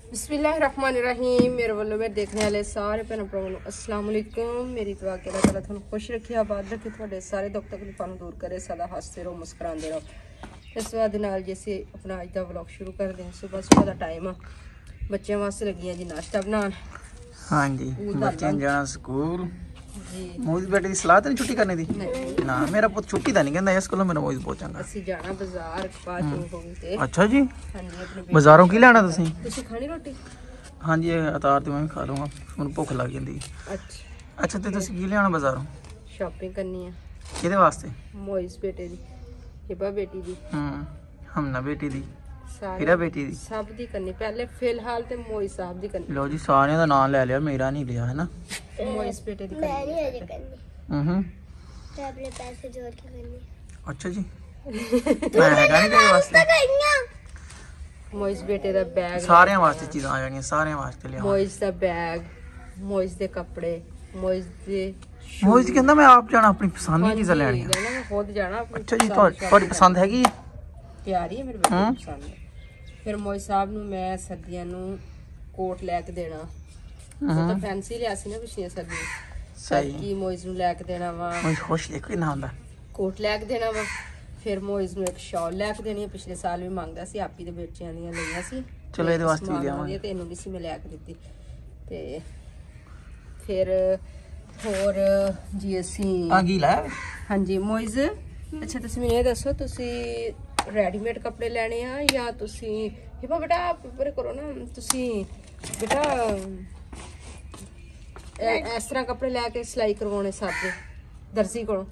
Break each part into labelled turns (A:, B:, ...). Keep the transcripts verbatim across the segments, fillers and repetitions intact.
A: बिस्मिल्लाहिर्रहमानिर्रहीम। मेरे वालों में देखने वाले सारे भैन भरावां नूं अस्सलाम वालेकुम। मेरी दुआ कि अल्लाह ताला तुहानूं खुश रखे, आबाद रखे, तुहाडे सारे दुख तकलीफां नूं दूर करे, सदा हसते रहो, मुस्कुराते रहो। इस बात दे नाल जैसे अपना अज दा व्लॉग शुरू कर दें। सुबह सुबह दा टाइम आ, बच्चों वास्ते लगी जी नाश्ता बनान।
B: हाँ जी, बच्चे जाना स्कूल मोहित बेटे की सलाह तो नहीं छुट्टी करने दी ना। मेरा पुत छुट्टी तो नहीं कहता इस कोलों मेरा मोहित पहुंचांगा।
A: ਅਸੀਂ ਜਾਣਾ ਬਾਜ਼ਾਰ ਬਾਅਦ ਚ ਹੋ ਗਈ।
B: अच्छा जी,
A: ਹਾਂਜੀ ਆਪਣੇ
B: बाजारों की लेना तुसीं?
A: ਤੁਸੀਂ ਖਾਣੀ ਰੋਟੀ?
B: हाँ जी, अतार तो मैं भी खा लूँगा, ਹੁਣ ਭੁੱਖ ਲੱਗ ਜਾਂਦੀ।
A: ਅੱਛਾ
B: अच्छा ਤੇ ਤੁਸੀਂ ਕੀ ਲਿਆਣਾ ਬਾਜ਼ਾਰੋਂ?
A: ਸ਼ਾਪਿੰਗ ਕਰਨੀ ਆ
B: ਕਿਹਦੇ ਵਾਸਤੇ?
A: ਮੋਇਸ ਬੇਟੇ ਦੀ, ਹਿਬਾ ਬੇਟੀ ਦੀ,
B: ਹੂੰ ਹਮਨਾ ਬੇਟੀ ਦੀ,
A: ਸਾਰੇ
B: ਹੀਰਾ ਬੇਟੀ ਦੀ,
A: ਸਭ ਦੀ ਕਰਨੀ। ਪਹਿਲੇ ਫਿਲਹਾਲ ਤੇ ਮੋਇਸ ਸਾਹਿਬ ਦੀ ਕਰਨੀ।
B: ਲਓ ਜੀ ਸਾਰਿਆਂ ਦਾ ਨਾਮ ਲੈ ਲਿਆ, ਮੇਰਾ ਨਹੀਂ ਲਿਆ ਹੈ ਨਾ।
A: ਮੋਇਸ ਬੇਟੇ ਦੀ ਕਰਨੀ ਹੈ।
B: ਹੂੰ ਹੂੰ
C: ਤੇ ਆਪਣੇ ਪੈਸੇ ਜੋੜ ਕੇ ਕਰਨੀ।
B: ਅੱਛਾ ਜੀ, ਮੈਂ ਹੈਗਾ ਨਹੀਂ ਤੇਰੇ ਵਾਸਤੇ।
A: ਮੋਇਸ ਬੇਟੇ ਦਾ ਬੈਗ,
B: ਸਾਰਿਆਂ ਵਾਸਤੇ ਚੀਜ਼ਾਂ ਆ ਜਾਣੀਆਂ, ਸਾਰਿਆਂ ਵਾਸਤੇ ਲਿਆ।
A: ਮੋਇਸ ਦਾ ਬੈਗ, ਮੋਇਸ ਦੇ ਕੱਪੜੇ, ਮੋਇਸ ਦੇ
B: ਮੋਹਿਤ ਕਹਿੰਦਾ ਮੈਂ ਆਪ ਜਾਣਾ, ਆਪਣੀ ਪਸੰਦ ਦੀਆਂ ਚੀਜ਼ਾਂ ਲੈਣੀਆਂ।
A: ਲੈਣਾ ਮੈਂ ਖੁਦ ਜਾਣਾ।
B: ਅੱਛਾ ਜੀ, ਤੁਹਾਡੀ ਪਸੰਦ ਹੈਗੀ ਹੈ?
A: ਤਿਆਰੀ ਹੈ ਮੇਰੇ ਬੇਟੇ ਦੀ ਪਸੰਦ ਹੈ। ਫਿਰ ਮੋਇਸ ਸਾਹਿਬ ਨੂੰ ਮੈਂ ਸਰਦੀਆਂ ਨੂੰ ਕੋਟ ਲੈ ਕੇ ਦੇਣਾ। ਉਹ ਤਾਂ ਫੈਂਸੀ ਲਿਆ ਸੀ ਨਾ ਪਿਛਲੀਆਂ ਸਰਦੀਆਂ।
B: ਸਹੀ
A: ਕੀ ਮੋਇਸ ਨੂੰ ਲੈ ਕੇ ਦੇਣਾ ਵਾ,
B: ਮੋਹਿਤ ਖੁਸ਼ ਦੇਖੋ ਕਿੰਨਾ ਹੁੰਦਾ।
A: ਕੋਟ ਲੈ ਕੇ ਦੇਣਾ ਵਾ। ਫਿਰ ਮੋਇਸ ਨੂੰ ਇੱਕ ਸ਼ਾਲ ਲੈ ਕੇ ਦੇਣੀ ਹੈ। ਪਿਛਲੇ ਸਾਲ ਵੀ ਮੰਗਦਾ ਸੀ, ਆਪੀ ਦੇ ਬੱਚਿਆਂ ਦੀਆਂ ਲਈਆਂ ਸੀ।
B: ਚਲੋ ਇਹਦੇ ਵਾਸਤੇ ਵੀ ਲਿਆਵਾਂਗੇ।
A: ਤੇ ਇਹਨੂੰ ਵੀ ਸੀ ਮੈਂ ਲੈ ਕੇ ਦਿੱਤੀ। ਤੇ ਫਿਰ ਹੋਰ ਜੀ ਅਸੀਂ
B: ਆ ਕੀ ਲਾਇਆ?
A: ਹਾਂਜੀ ਮੋਇਸ, ਅੱਛਾ ਤੁਸੀਂ ਮੈਨੂੰ ਇਹ ਦੱਸੋ, ਤੁਸੀਂ ਰੈਡੀਮੇਡ ਕੱਪੜੇ ਲੈਣੇ ਆ ਜਾਂ ਤੁਸੀਂ ਹਿਬਾ ਬੇਟਾ ਪੇਪਰ ਕਰੋ ਨਾ, ਤੁਸੀਂ ਬੇਟਾ ਇਸ ਤਰ੍ਹਾਂ ਕੱਪੜੇ ਲੈ ਕੇ ਸਿਲਾਈ ਕਰਵਾਉਣੇ ਸਾਡੇ ਦਰਜੀ ਕੋਲੋਂ?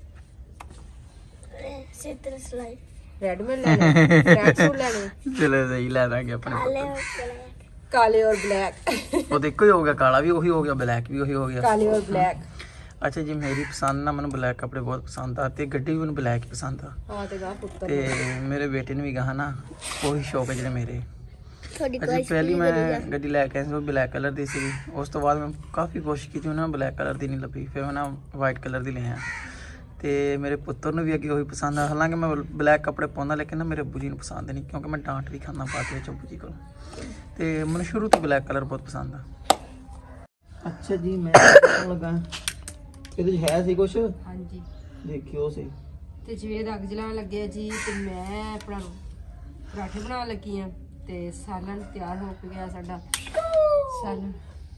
C: ਸਿੱਤਰ ਸਲਾਈ
A: ਰੈਡੀਮੇਡ ਲੈਣੇ, ਟਰੈਕ ਸੂਟ ਲੈਣੇ?
B: ਚਲੋ ਸਹੀ ਲੈ ਦਾਂਗੇ ਆਪਣੇ
C: ਕਾਲੇ ਔਰ ਬਲੈਕ।
A: ਕਾਲੇ ਔਰ ਬਲੈਕ।
B: ਉਹ ਦੇਖੋ ਹੀ ਹੋ ਗਿਆ, ਕਾਲਾ ਵੀ ਉਹੀ ਹੋ ਗਿਆ, ਬਲੈਕ ਵੀ ਉਹੀ ਹੋ ਗਿਆ।
A: ਕਾਲੇ ਔਰ ਬਲੈਕ।
B: ਅੱਛਾ ਜੀ, ਮੇਰੀ ਪਸੰਦ ਨਾ, ਮੈਨੂੰ ਬਲੈਕ ਕੱਪੜੇ ਬਹੁਤ ਪਸੰਦ ਆ ਤੇ ਗੱਡੀ ਵੀ ਮੈਨੂੰ ਬਲੈਕ ਹੀ ਪਸੰਦ ਆ।
A: ਹਾਂ ਤੇ ਗਾ ਪੁੱਤਰ
B: ਤੇ ਮੇਰੇ ਬੇਟੇ ਨੂੰ ਵੀ ਕਹਾ ਨਾ ਉਹੀ ਸ਼ੌਕ ਹੈ ਜਿਹੜੇ ਮੇਰੇ।
C: ਤੁਹਾਡੀ
B: ਅੱਛਾ ਪਹਿਲੀ ਮੈਂ ਗੱਡੀ ਲੈ ਕੇ ਆਈ ਸੀ, ਉਹ ਬਲੈਕ ਕਲਰ ਦੀ ਸੀ। ਉਸ ਤੋਂ ਬਾਅਦ ਮੈਂ ਕਾਫੀ ਕੋਸ਼ਿਸ਼ ਕੀਤੀ, ਉਹਨਾਂ ਬਲੈਕ ਕਲਰ ਦੀ ਨਹੀਂ ਲੱਭੀ। ਫਿਰ ਮੈਂ ਨਾ ਵਾਈਟ ਕਲਰ ਦੀ ਲਿਆ। ਤੇ ਮੇਰੇ ਪੁੱਤਰ ਨੂੰ ਵੀ ਅੱਗੇ ਉਹੀ ਪਸੰਦ ਆ। ਹਾਲਾਂਕਿ ਮੈਂ ਬਲੈਕ ਕੱਪੜੇ ਪਾਉਂਦਾ, ਲੇਕਿਨ ਨਾ ਮੇਰੇ ਅੱਬੂ ਜੀ ਨੂੰ ਪਸੰਦ ਨਹੀਂ, ਕਿਉਂਕਿ ਮੈਂ ਡਾਂਟ ਵੀ ਖਾਂਦਾ ਪਾ ਕੇ ਅੱਬੂ ਜੀ ਕੋਲ। ਤੇ ਮੈਨੂੰ ਸ਼ੁਰੂ ਤੋਂ ਬਲੈਕ ਕਲਰ ਬਹੁਤ ਪਸੰਦ ਆ। ਅੱਛਾ ਜੀ, ਮੈਂ ਲੱਗਾ ਇਹਦੇ ਚ ਹੈ ਸੀ ਕੁਛ?
A: ਹਾਂਜੀ
B: ਦੇਖਿਓ ਸਹੀ।
A: ਤੇ ਜਵੇਦ ਅੱਗ ਜਲਾਉਣ ਲੱਗੇ ਜੀ, ਤੇ ਮੈਂ ਆਪਣਾ ਪਰਾਠੇ ਬਣਾਉਣ ਲੱਗੀ ਆ। ਤੇ ਸਾਲਨ ਤਿਆਰ ਹੋ ਗਿਆ ਸਾਡਾ। ਸਾਲਨ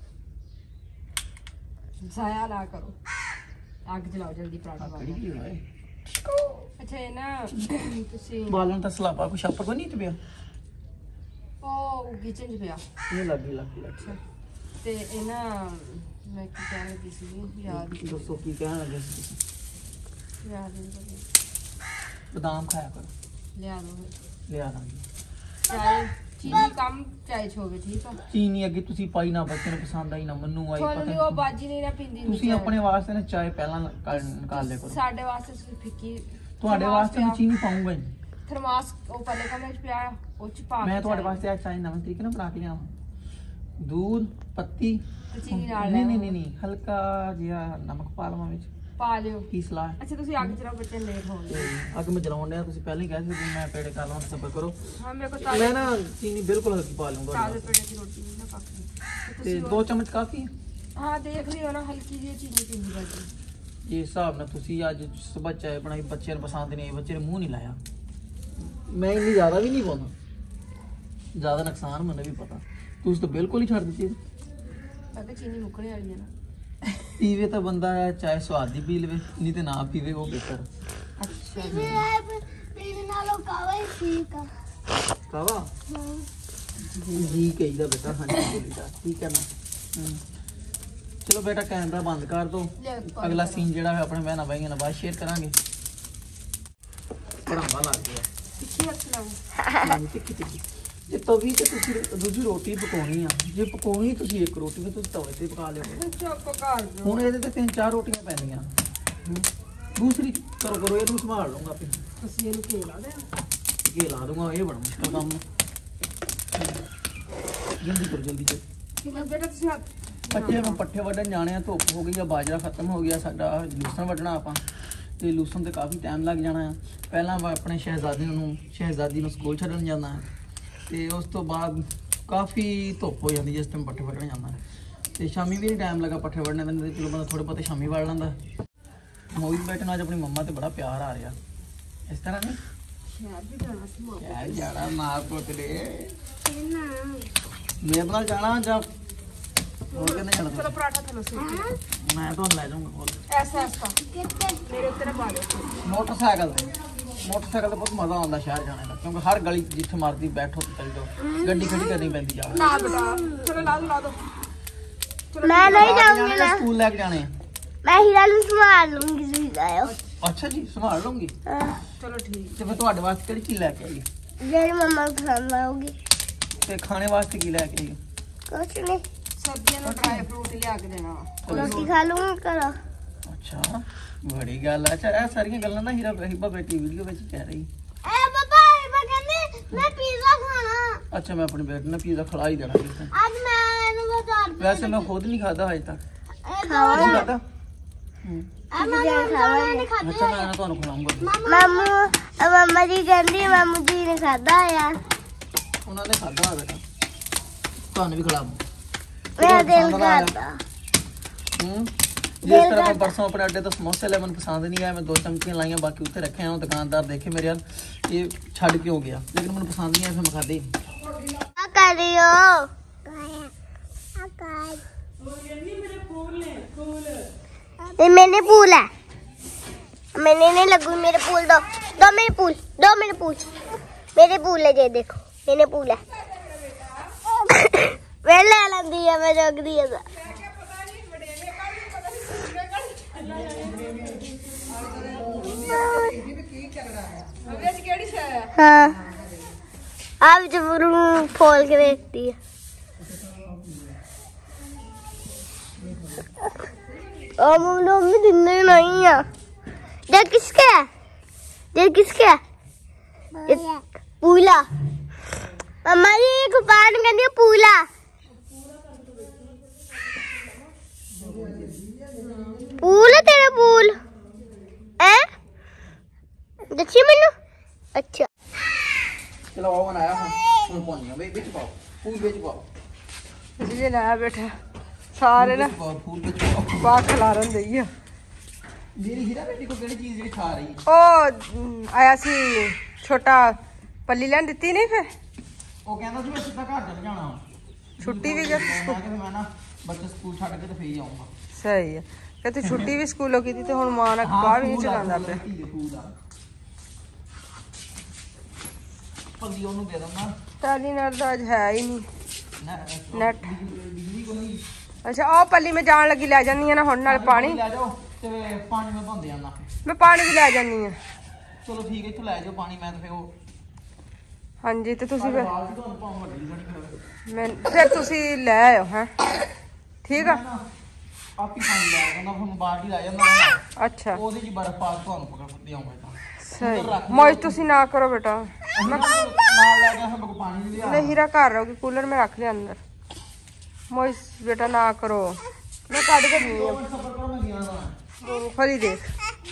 A: ਜ਼ਾਇਆ ਨਾ ਕਰੋ, ਅੱਗ ਜਲਾਓ ਜਲਦੀ, ਪਰਾਠਾ ਬਣਾਓ। ਅੱਛਾ ਇਹ ਨਾ ਤੁਸੀਂ
B: ਬਾਲਣ ਤਾਂ ਸਲਾਬਾ ਕੁਛ ਛਾਪਾ ਕੋਈ ਨਹੀਂ ਪਿਆ,
A: ਉਹ ਕਿਚਨ 'ਚ ਪਿਆ।
B: ਇਹ ਲੱਗੀ ਲੱਗੀ ਲੱਗੀ।
A: ਤੇ ਇਹ ਨਾ ਮੈਂ ਕੀ ਕਹਿਣ ਲੱਗੀ ਸੀ, ਯਾਦ
B: ਦੱਸੋ ਕੀ ਕਹਿਣ ਲੱਗੇ ਸੀ ਤੁਸੀਂ?
A: ਯਾਦ ਨਹੀਂ ਪਤਾ।
B: ਬਦਾਮ ਖਾਇਆ ਕਰੋ।
A: ਲਿਆ ਦੋ,
B: ਲਿਆ ਦਾਂਗੇ।
A: ਚਾਹੇ ਚੀਨੀ ਕੰਮ ਚਾਹੇ ਛੋਵੇ, ਠੀਕ ਆ।
B: ਚੀਨੀ ਅੱਗੇ ਤੁਸੀਂ ਪਾਈ ਨਾ, ਬੱਚੇ ਨੂੰ ਪਸੰਦ ਆਈ ਨਾ, ਮੈਨੂੰ ਆਈ
A: ਤੁਹਾਨੂੰ
B: ਪਤਾ
A: ਉਹ ਬਾਜੀ ਨਹੀਂ ਨਾ ਪੀਂਦੀ।
B: ਤੁਸੀਂ ਆਪਣੇ ਵਾਸਤੇ ਨਾ ਚਾਹ ਪਹਿਲਾਂ ਨਿਕਾਲ ਲਿਆ ਕਰੋ।
A: ਸਾਡੇ ਵਾਸਤੇ ਸਿਰਫ ਫਿੱਕੀ।
B: ਤੁਹਾਡੇ ਵਾਸਤੇ ਮੈਂ ਚੀਨੀ ਪਾਉਂਗਾ ਹੀ।
A: ਥਰਮਾਸ ਉਹ ਪੱਲੇ ਕਮਰੇ 'ਚ ਪਿਆ, ਉਹ 'ਚ ਪਾ
B: ਮੈਂ ਤੁਹਾਡੇ ਵਾਸਤੇ ਅੱਜ ਚਾਹ ਨਵੇਂ ਤਰੀਕੇ ਨਾਲ ਬਣਾ ਕੇ ਲਿਆਵਾਂ। ਦੁੱਧ, ਪੱਤੀ,
A: ਚੀਨੀ ਨਾਲ
B: ਨਹੀਂ ਨਹੀਂ ਨਹੀਂ ਹਲਕਾ ਜਿਹਾ ਨਮਕ ਪਾ ਲਵਾਂ ਵਿੱਚ,
A: ਪਾ ਲਿਓ।
B: ਕੀ ਸਲਾਹ?
A: ਅੱਛਾ ਤੁਸੀਂ ਅੱਗ ਜਰਾ, ਬੱਚੇ ਲੇਟ ਹੋਣਗੇ।
B: ਅੱਗ ਮੈਂ ਜਲਾਉਣ ਡਿਆ, ਤੁਸੀਂ ਪਹਿਲਾਂ ਹੀ ਕਹਿ ਸੀ ਮੈਂ ਪੇੜੇ ਕਰ ਲਵਾਂ, ਸਬਰ ਕਰੋ।
A: ਹਾਂ ਮੇਰੇ ਕੋਲ
B: ਮੈਂ ਨਾ ਚੀਨੀ ਬਿਲਕੁਲ ਹਲਕੀ ਪਾ ਲੂੰਗਾ।
A: ਤਾਜ਼ੇ ਪੇੜੇ ਦੀ ਰੋਟੀ ਨਹੀਂ ਨਾ ਪੱਕਦੀ।
B: ਤੇ ਦੋ ਚਮਚ ਕਾਫੀ ਹੈ।
A: ਹਾਂ ਦੇਖ ਲਿਓ ਨਾ, ਹਲਕੀ ਜਿਹੀ ਚੀਨੀ ਪੀਂਦੀ ਬਾਜੀ।
B: ਇਹ ਹਿਸਾਬ ਨਾਲ ਤੁਸੀਂ ਅੱਜ ਸਵੇਰ ਚਾਹ ਬਣਾਈ, ਬੱਚਿਆਂ ਨੂੰ ਪਸੰਦ ਨਹੀਂ ਆਈ, ਬੱਚੇ ਨੇ ਮੂੰਹ ਨਹੀਂ ਲਾਇਆ। ਮੈਂ ਇੰਨੀ ਜ਼ਿਆਦਾ ਵੀ ਨਹੀਂ ਪਾਉਂਦਾ, ਜ਼ਿਆਦਾ ਨੁਕਸਾਨ ਮੈਨੂੰ ਵੀ ਪਤਾ। ਤੁਸੀਂ ਤਾਂ ਬਿਲਕੁਲ ਹੀ ਛੱਡ ਦਿੱਤੀ।
A: ਤਾਂ ਚੀਨੀ ਮੁੱਕਣੇ ਵਾਲੀ ਹੈ ਨਾ।
B: ਪੀਵੇ ਤਾਂ ਬੰਦਾ ਚਾਹੇ ਸਵਾਦ ਦੀ ਪੀ ਲਵੇ, ਨਹੀਂ ਤੇ ਨਾ ਪੀਵੇ, ਉਹ ਬਿਹਤਰ।
A: ਅੱਛਾ
C: ਜੀ ਪੀਣ ਨਾਲੋਂ ਕਾਵਾ ਹੀ ਠੀਕ ਆ।
B: ਕਾਵਾ ਜੀ ਕਹੀਦਾ ਬੇਟਾ। ਹਾਂਜੀ ਠੀਕ ਹੈ ਨਾ। ਚਲੋ ਬੇਟਾ ਕੈਮਰਾ ਬੰਦ ਕਰ ਦੋ। ਅਗਲਾ ਸੀਨ ਜਿਹੜਾ ਹੈ ਆਪਣੇ ਭੈਣਾਂ ਭਾਈਆਂ ਨਾਲ ਬਾਅਦ ਸ਼ੇਅਰ ਕਰਾਂਗੇ। ਪੜਾਵਾ ਲੱਗ ਗਿਆ
A: ਟਿੱਕੀ ਰੱਖਣਾ।
B: ਟਿੱਕੀ ਟਿੱਕੀ ਜੇ ਤਵੀ ਤੇ ਤੁਸੀਂ ਦੂਜੀ ਰੋਟੀ ਪਕਾਉਣੀ ਆ, ਜੇ ਪਕਾਉਣੀ ਤੁਸੀਂ ਇੱਕ ਰੋਟੀ ਵੀ ਤੁਸੀਂ ਤਵੇ ਤੇ ਪਕਾ ਲਿਓ।
A: ਚੁੱਪ ਕਰ ਜੋ।
B: ਹੁਣ ਇਹਦੇ ਤੇ ਤਿੰਨ ਚਾਰ ਰੋਟੀਆਂ ਪੈਂਦੀਆਂ। ਦੂਸਰੀ ਕਰੋ ਕਰੋ ਇਹਨੂੰ ਸੰਭਾਲ ਲਊਂਗਾ ਆਪੇ।
A: ਤੁਸੀਂ ਇਹਨੂੰ ਘੇ ਲਾ ਦੇ।
B: ਘੇ ਲਾ ਦੂੰਗਾ, ਇਹ ਬੜਾ ਮੁਸ਼ਕਲ ਕੰਮ। ਜਲਦੀ ਕਰੋ ਜਲਦੀ ਕਰੋ।
A: ਕਿੰਨਾ ਬੇਟਾ ਤੁਸੀਂ ਹੱਥ
B: ਬੱਚੇ ਨੂੰ ਪੱਠੇ ਵੱਢਣ ਜਾਣੇ ਆ, ਧੁੱਪ ਹੋ ਗਈ ਆ, ਬਾਜਰਾ ਖਤਮ ਹੋ ਗਿਆ ਸਾਡਾ, ਲੂਸਣ ਵੱਢਣਾ ਆਪਾਂ। ਤੇ ਲੂਸਣ ਤੇ ਕਾਫੀ ਟਾਈਮ ਲੱਗ ਜਾਣਾ ਆ। ਪਹਿਲਾਂ ਮੈਂ ਆਪਣੇ ਸ਼ਹਿਜ਼ਾਦੀ ਨੂੰ ਸ਼ਹਿਜ਼ਾਦੀ ਨੂੰ ਸਕੂਲ ਛੱਡਣ ਜਾਂਦਾ। ਤੇ ਉਸ ਤੋਂ ਬਾਅਦ ਕਾਫੀ ਧੁੱਪ ਹੋ ਜਾਂਦੀ ਜਿਸ ਟਾਈਮ ਪੱਠੇ ਵੱਢਣ ਜਾਂਦਾ ਤੇ ਸ਼ਾਮੀ ਵੀ ਟਾਈਮ ਲੱਗਾ ਪੱਠੇ ਵੱਢਣੇ ਦੇ, ਚਲੋ ਬੰਦਾ ਥੋੜੇ ਬਹੁਤੇ ਸ਼ਾਮੀ ਵੱਢ ਲੈਂਦਾ। ਮੂਵੀ ਬੈਠਣਾ ਅੱਜ ਆਪਣੀ ਮੰਮਾ ਤੇ ਬੜਾ ਪਿਆਰ ਆ ਰਿਹਾ ਇਸ ਤਰ੍ਹਾਂ ਨਹੀਂ
A: ਸ਼ਹਿਰ ਵੀ ਜਾਣਾ ਸੀ ਮਾਂ
B: ਯਾਰ ਜਾਣਾ ਮਾਂ ਪੁੱਤ ਦੇ ਮੇਰੇ ਨਾਲ ਜਾਣਾ ਜਾਂ ਹੋਰ ਕਿੰਨੇ ਜਾਣਾ?
A: ਚਲੋ ਪਰਾਠਾ ਥੱਲੋਂ ਸੀ
B: ਮੈਂ ਤੁਹਾਨੂੰ ਲੈ ਜਾਊਂਗਾ ਕੋਲ
A: ਐਸਾ ਐਸਾ ਮੇਰੇ ਉੱਤੇ ਨਾ ਪਾ ਦਿਓ।
B: ਮੋਟਰਸਾਈਕਲ ਤੇ ਮੋਟਰਸਾਈਕਲ ਤੇ ਬਹੁਤ ਮਜ਼ਾ ਆਉਂਦਾ ਸ਼ਹਿਰ ਜਾਣੇ ਦਾ, ਕਿਉਂਕਿ ਹਰ ਗਲੀ ਜਿੱਥੇ ਮਰਦੀ ਬੈਠੋ ਤੇ ਚੱਲ ਜਾਓ, ਗੱਡੀ ਖੜੀ ਕਰਨੀ ਪੈਂਦੀ ਜਾ
A: ਨਾ ਬੇਟਾ ਚਲੋ ਲਾ ਦੋ ਲਾ ਦੋ।
C: मैं नहीं जाऊंगी ना,
B: ਸਕੂਲ ਲੈ ਕੇ ਜਾਣੇ ਆ।
C: मैं हीरा ਨੂੰ संभाल लूंगी सुविधा है।
B: ਅੱਛਾ ਜੀ ਸੰਭਾਲ ਲਵਾਂਗੀ।
A: ਚਲੋ ਠੀਕ।
B: ਤੇ ਫਿਰ ਤੁਹਾਡੇ ਵਾਸਤੇ ਕਿਹੜੀ ਚੀਜ਼ ਲੈ ਕੇ ਆਈ
C: मेरी मम्मा पसंद आऊंगी।
B: ਤੇ ਖਾਣੇ ਵਾਸਤੇ ਕੀ ਲੈ ਕੇ ਆਈ?
C: कुछ नहीं,
A: ਸਬਜ਼ੀਆਂ ਨੂੰ ਡਰਾਈ ਫਰੂਟ ਲਿਆ ਕੇ ਦੇਣਾ ਵਾ।
C: रोटी खा लूंगा करो।
B: ਅੱਛਾ ਬੜੀ ਗੱਲ ਆ। ਅੱਛਾ ਇਹ ਸਾਰੀਆਂ ਗੱਲਾਂ ਨਾ ਹੀਰਾ ਹਿਬਾ ਬੇਟੀ ਵੀਡੀਓ ਵਿੱਚ ਕਹਿ ਰਹੀ।
C: ए पापा हिबा कहने मैं पिज्जा खाना।
B: ਅੱਛਾ ਮੈਂ ਆਪਣੀ ਬੇਟੀ ਨੂੰ ਪੀਜ਼ਾ ਖਿਲਾ ਹੀ ਦੇਣਾ ਕਿਸੇ ਦਿਨ।
C: आज मैं इन्हें बता दूं।
B: ਵੈਸੇ ਮੈਂ ਖੁਦ ਨਹੀਂ ਖਾਦਾ ਹਜੇ ਤੱਕ।
C: खाओ
B: ਨਹੀਂ ਖਾਦਾ। ਹੂੰ
C: अब मैं खाते
B: ਅੱਛਾ ਮੈਂ ਤੁਹਾਨੂੰ ਖਿਲਾਉਂਗਾ।
C: मामू अब मम्मा जी कहती मामू जी ने खादा यार।
B: ਉਹਨਾਂ ਨੇ ਖਾਦਾ ਹੋਵੇ ਤਾਂ ਤੁਹਾਨੂੰ ਵੀ ਖਿਲਾਵਾਂ।
C: मेरा दिल खाता।
B: ਹੂੰ ਜਿਸ ਤਰ੍ਹਾਂ ਮੈਂ ਪਰਸੋਂ ਆਪਣੇ ਅੱਡੇ ਤੋਂ ਸਮੋਸੇ ਲੈ ਮੈਨੂੰ ਪਸੰਦ ਨਹੀਂ ਆਇਆ, ਮੈਂ ਦੋ ਚਮਚੀਆਂ ਲਾਈਆਂ ਬਾਕੀ ਉੱਥੇ ਰੱਖੇ ਆ। ਉਹ ਦੁਕਾਨਦਾਰ ਦੇਖੇ ਮੇਰੇ ਵੱਲ ਇਹ ਛੱਡ ਕਿਉਂ ਗਿਆ, ਲੇਕਿਨ ਮੈਨੂੰ ਪਸੰਦ ਨਹੀਂ ਆਇਆ ਫਿਰ ਮੈਂ ਖਾਦੇ।
C: क्या कर रही हो? ये मैंने पूल है, मैंने नहीं लगू मेरे पूल दो दो मेरे पूल दो मेरे पूल मेरे पूल है, ये देखो मैंने पूल है। मैं ले लंदी है, मैं रख दिया था। हाँ अब जब रूम खोल के देखती है। और मम्मी दिन नहीं है। ये किसका है? ये किसका है? ये पूला। मम्मा जी एक पान कर दिया पूला। पूल है तेरा पूल है? देखिए मैनू। अच्छा
B: ਚਲੋ ਉਹ ਬਣਾਇਆ ਹੁਣ ਹੁਣ ਪਾਉਣੀ ਵੇ ਵਿੱਚ ਪਾਓ ਫੂਲ ਵਿੱਚ ਪਾਓ
A: ਜੀ ਲਾਇਆ ਬੈਠਾ ਸਾਰੇ ਨਾ
B: ਪਾਓ ਫੂਲ ਵਿੱਚ ਪਾਓ।
A: ਬਾਹਰ ਖਲਾਰਨ ਦਈ ਆ।
B: ਮੇਰੀ ਹੀਰਾ ਬੇਟੀ ਕੋ ਕਿਹੜੀ ਚੀਜ਼ ਜਿਹੜੀ ਖਾ ਰਹੀ ਹੈ?
A: ਉਹ ਅਮ, ਆਇਆ ਸੀ ਛੋਟਾ ਪੱਲੀ ਲੈਣ ਦਿੱਤੀ ਨਹੀਂ ਫਿਰ
B: ਉਹ ਕਹਿੰਦਾ ਸੀ ਮੈਂ ਸਿੱਧਾ ਘਰ ਚਲ ਜਾਣਾ,
A: ਛੁੱਟੀ ਵੀ ਕਰ
B: ਮੈਂ ਕਿਹਾ ਮੈਂ ਨਾ ਬੱਚੇ ਸਕੂਲ ਛੱਡ ਕੇ ਤੇ ਫੇਰ ਜਾਊਂਗਾ।
A: ਸਹੀ ਆ ਕਿ ਤੂੰ ਛੁੱਟੀ ਵੀ ਸਕੂਲੋਂ ਕੀਤੀ ਤੇ ਹੁਣ ਮਾਂ ਨਾਲ ਬਾਹਰ ਵੀ ਨਹੀਂ ਚਲਾਉਂਦਾ ਪਿਆ।
B: ਪੱਲੀ ਉਹਨੂੰ ਦੇ ਦਿੰਦਾ।
A: ਟਾਲੀ ਨਾਲ ਤਾਂ ਅੱਜ ਹੈ ਹੀ ਨਹੀਂ ਨੈਟ।
B: ਬਿਜਲੀ ਕੋ ਨਹੀਂ।
A: ਅੱਛਾ ਉਹ ਪੱਲੀ ਮੈਂ ਜਾਣ ਲੱਗੀ ਲੈ ਜਾਂਦੀ ਆ ਨਾ ਹੁਣ ਨਾਲ ਪਾਣੀ
B: ਲੈ ਜਾਓ ਤੇ ਪਾਣੀ ਮੈਂ ਭੰਦੇ ਆਣਾ।
A: ਮੈਂ ਪਾਣੀ ਵੀ ਲੈ ਜਾਂਦੀ ਆ।
B: ਚਲੋ ਠੀਕ ਹੈ ਇੱਥੋਂ ਲੈ ਜਾਓ ਪਾਣੀ, ਮੈਂ ਤਾਂ ਫੇਰ ਉਹ
A: ਹਾਂਜੀ ਤੇ ਤੁਸੀਂ ਫਿਰ
B: ਬਾਲਟੀ ਤੁਹਾਨੂੰ ਭਾਵੇਂ ਵੱਡੀ ਲੈਣੀ ਪਵੇ।
A: ਮੈਂ ਫਿਰ ਤੁਸੀਂ ਲੈ ਆਇਓ ਹੈ ਠੀਕ ਆ।
B: ਆਪ ਹੀ ਪਾਣੀ ਲੈ ਜਾਂਦਾ ਹੁਣ ਬਾਲਟੀ ਲੈ ਜਾਂਦਾ
A: ਅੱਛਾ
B: ਉਹਦੇ ਚ ਬਰਫ਼ ਪਾ ਕੇ ਤੁਹਾਨੂੰ ਪਕੜ ਦਿਆਂਗਾ ਤਾਂ
A: ਸਹੀ ਮੌਜ ਤੁਸੀਂ ਨਾ ਕਰੋ ਬੇਟਾ।
B: ਨਾਲ ਲੈ ਗਿਆ ਹਮ ਕੋ ਪਾਣੀ ਨਹੀਂ ਲਿਆ।
A: मैं हीरा कर रहा हूँ कूलर में रख लिया अंदर। मोइस बेटा ना करो मैं काट के नहीं हूँ
B: ਸਫਰ ਕਰੋ ਮੈਂ ਗਿਆ ਨਾ
A: मूंगफली देख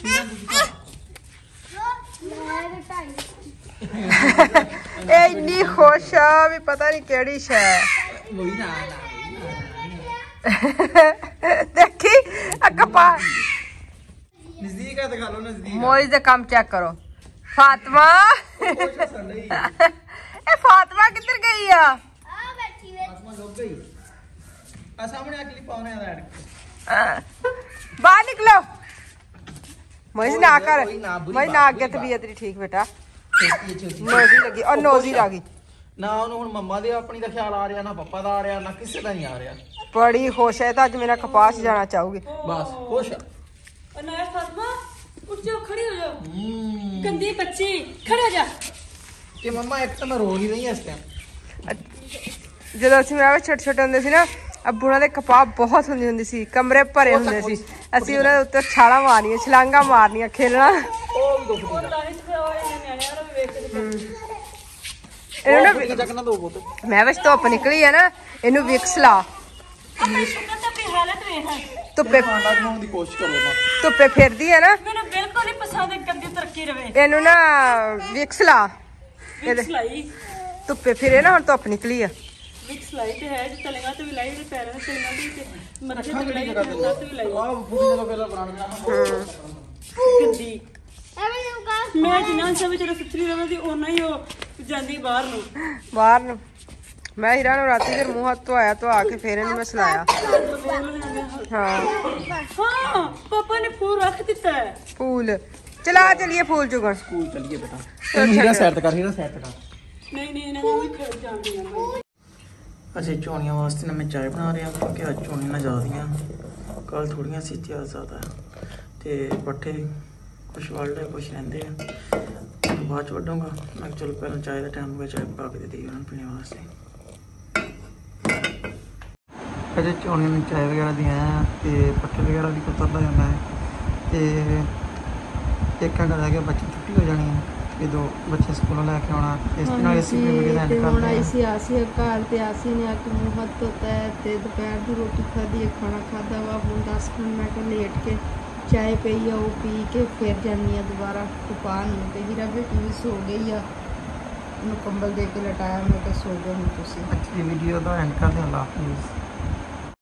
A: इन्नी खुश आ भी पता नहीं केड़ी शै
B: ਵਹੀ ਨਾ
A: देखी कपा
B: ਨਜ਼ਦੀਕ ਆ ਦਿਖਾ ਲਓ ਨਜ਼ਦੀਕ।
A: मोइस दे काम चेक करो। फातिमा ए फातिमा किधर गई है?
B: ਆਸਮਾਨ ਡੁੱਬ ਗਈ ਆ ਸਾਹਮਣੇ ਆ ਕਲਿੱਪ ਆਉਣੇ ਆ ਐਡ
A: बाहर निकलो। मोइस ना कर मोइस ना आगे तबीयत नहीं ठीक बेटा। नोजी लगी और नोजी लगी
B: ਨਾ ਉਹਨੂੰ ਹੁਣ ਮੰਮਾ ਦੇ ਆਪਣੀ ਦਾ ਖਿਆਲ ਆ ਰਿਹਾ ਨਾ ਪਾਪਾ ਦਾ ਆ ਰਿਹਾ ਨਾ ਕਿਸੇ ਦਾ ਨਹੀਂ ਆ ਰਿਹਾ।
A: बड़ी खुश है तो अज मेरा कपास जाना चाहूगी
B: ਬਸ ਖੁਸ਼ ਆ।
D: अनाया फातिमा उठ जाओ, खड़ी हो जाओ,
B: ਹੂੰ
D: गंदी बच्ची खड़े हो जा।
B: ਕਿ ਮੰਮਾ ਇੱਕ ਤਾਂ ਮੈਂ ਰੋ ਨਹੀਂ ਰਹੀ ਇਸ ਟਾਈਮ।
A: ਜਦੋਂ ਅਸੀਂ ਮੈਂ ਛੋਟੇ ਛੋਟੇ ਹੁੰਦੇ ਸੀ ਨਾ ਅੱਬੂ ਉਹਨਾਂ ਦੇ ਕਪਾਹ ਬਹੁਤ ਹੁੰਦੀ ਹੁੰਦੀ ਸੀ, ਕਮਰੇ ਭਰੇ ਹੁੰਦੇ ਸੀ। ਅਸੀਂ ਉਹਨਾਂ ਦੇ ਉੱਤੇ ਛਾਲਾਂ ਮਾਰਨੀਆਂ, ਛਲਾਂਗਾ ਮਾਰਨੀਆਂ, ਖੇਲਣਾ।
B: ਉਹ ਵੀ ਦੁੱਖ
D: और दाने से फिर और इन्हें न्याणे वाला भी वेख के
A: ਇਹਨੂੰ
B: ਉਹ ਚੱਕ ਨਾ ਦੋ ਬੋਤ
A: ਮੈਂ ਵਿੱਚ ਧੁੱਪ ਨਿਕਲੀ ਆ ਨਾ, ਇਹਨੂੰ ਵਿਕਸ ਲਾ
D: अपनी सुन्नत अपनी हालत वेख।
A: ਧੁੱਪੇ
B: ਖਾਣਾ ਖਾਣ ਦੀ ਕੋਸ਼ਿਸ਼ ਕਰੋ ਨਾ।
A: ਧੁੱਪੇ ਫਿਰਦੀ ਆ ਨਾ,
D: मैंने बिल्कुल नहीं पसंद है गंदी तरक्की रवे
A: ਇਹਨੂੰ ਨਾ ਵਿਕਸ ਲਾ।
D: विक्स लाई।
A: ਧੁੱਪੇ ਫਿਰੇ ਨਾ, ਹੁਣ ਧੁੱਪ ਨਿਕਲੀ ਆ।
D: ਵਿੱਚ ਸਲਾਈ ਤੇ ਹੈ ਜੇ ਤਲੀਆਂ ਤੇ ਵੀ ਲਾਈ ਤੇ ਪੈਰਾਂ ਤੇ ਤਲੀਆਂ ਤੇ ਤੇ ਮੱਥੇ ਤੇ ਵੀ ਲਾਈ ਤੇ ਲੱਤ ਵੀ ਲਾਈ
B: ਆਹ ਫੁੱਟੀਆਂ ਤੋਂ ਪਹਿਲਾਂ ਬਣਾਉਣਾ
D: ਗੰਦੀ
C: ਐਵੇਂ ਨੂੰ ਕਾ
D: ਮੈਂ ਜਿੰਨਾ ਸਭ ਜਿਹੜਾ ਸੁਥਰੀ ਰਵਾਂ ਦੀ ਓਨਾ ਹੀ ਉਹ ਜਾਂਦੀ ਬਾਹਰ ਨੂੰ
A: ਬਾਹਰ ਨੂੰ ਮੈਂ ਹੀਰਾ ਨੂੰ ਰਾਤੀ ਫਿਰ ਮੂੰਹ ਹੱਥ ਧੋਇਆ ਧੋਆ ਕੇ ਫੇਰ ਇਹਨੂੰ ਮੈਂ ਸਲਾਇਆ ਹਾਂ
D: ਹਾਂ ਪਾਪਾ ਨੇ ਫੂਲ ਰੱਖ ਦਿੱਤਾ ਹੈ
A: ਫੂਲ ਚਲਾ ਚਲੀਏ ਫੂਲ ਚੁਗਣ
B: ਸਕੂਲ ਚੱਲੀਏ ਬੇਟਾ ਹੀਰਾ ਸੈੱਟ ਕਰ ਹੀਰਾ ਸੈੱਟ ਕਰ
D: ਨਹੀਂ ਨਹੀਂ ਇਹਨਾਂ ਨੂੰ ਵੀ ਖੜ ਜਾਂਦੀ ਆ
B: ਅਸੀਂ ਚੋਣੀਆਂ ਵਾਸਤੇ ਨਾ ਮੈਂ ਚਾਹ ਬਣਾ ਰਿਹਾ ਕਿਉਂਕਿ ਅੱਜ ਚੋਣੀਆਂ ਨਾ ਜ਼ਿਆਦੀਆਂ ਕੱਲ ਥੋੜੀਆਂ ਸੀ ਤੇ ਅੱਜ ਜ਼ਿਆਦਾ ਤੇ ਪੱਠੇ ਕੁਛ ਵੱਢ ਲਏ ਕੁਛ ਰਹਿੰਦੇ ਆ ਬਾਅਦ ਚ ਵੱਢੂੰਗਾ ਮੈਂ ਕਿਹਾ ਚਲੋ ਪਹਿਲਾਂ ਚਾਹ ਦਾ ਟਾਈਮ ਹੋ ਗਿਆ ਚਾਹ ਪਕਾ ਕੇ ਦੇ ਦੇਈਏ ਉਹਨਾਂ ਨੂੰ ਪੀਣ ਵਾਸਤੇ ਅਜੇ ਚੋਣੀਆਂ ਨੂੰ ਚਾਹ ਵਗੈਰਾ ਦੀਆਂ ਆ ਤੇ ਪੱਠੇ ਵਗੈਰਾ ਵੀ ਕੁਤਰਦਾ ਜਾਂਦਾ ਹੈ ਤੇ ਇੱਕ ਘੰਟਾ ਰਹਿ ਗਿਆ ਬੱਚੇ ਛੁੱਟੀ ਹੋ ਜਾਣੀ ਹੈ ਇਹ ਦੋ ਬੱਚੇ ਸਕੂਲੋਂ ਲੈ ਕੇ ਆਉਣਾ ਇਸ ਦੇ ਨਾਲ ਅਸੀਂ ਵੀਡੀਓ ਦਾ ਐਂਡ
A: ਤੇ ਹੁਣ
B: ਕਰਦੇ
A: ਆਈ
B: ਹਾਂ
A: ਸੀ ਆਸੀ ਘਰ ਤੇ ਆਸੀ ਨੇ ਆ ਕੇ ਮੂੰਹ ਹੱਥ ਧੋਤਾ ਹੈ ਤੇ ਦੁਪਹਿਰ ਦੀ ਰੋਟੀ ਖਾਧੀ ਹੈ ਖਾਣਾ ਖਾਧਾ ਵਾ ਹੁਣ ਦਸ ਮਿੰਟ ਮੈਂ ਕਿਹਾ ਲੇਟ ਕੇ ਚਾय ਪਈ ਆ ਉਹ ਪੀ ਕੇ ਫਿਰ ਜਾਂਦੀ ਆ ਦੁਬਾਰਾ ਕੁਪਾ ਨੂੰ ਤੇ ਹੀਰਾ ਬੇਟੀ ਵੀ ਸੋ ਗਈ ਆ ਉਹਨੂੰ ਕੰਬਲ ਦੇ ਕੇ ਲਟਾਇਆ ਮੈਂ ਕਿਹਾ ਸੋ ਜਾਓ ਹੁਣ ਤੁਸੀਂ
B: ਅੱਜ ਦੀ ਵੀਡੀਓ ਦਾ ਐਂਡ ਕਰਦੇ ਹਾਂ। ਅੱਲਾਹ ਹਾਫਿਜ਼।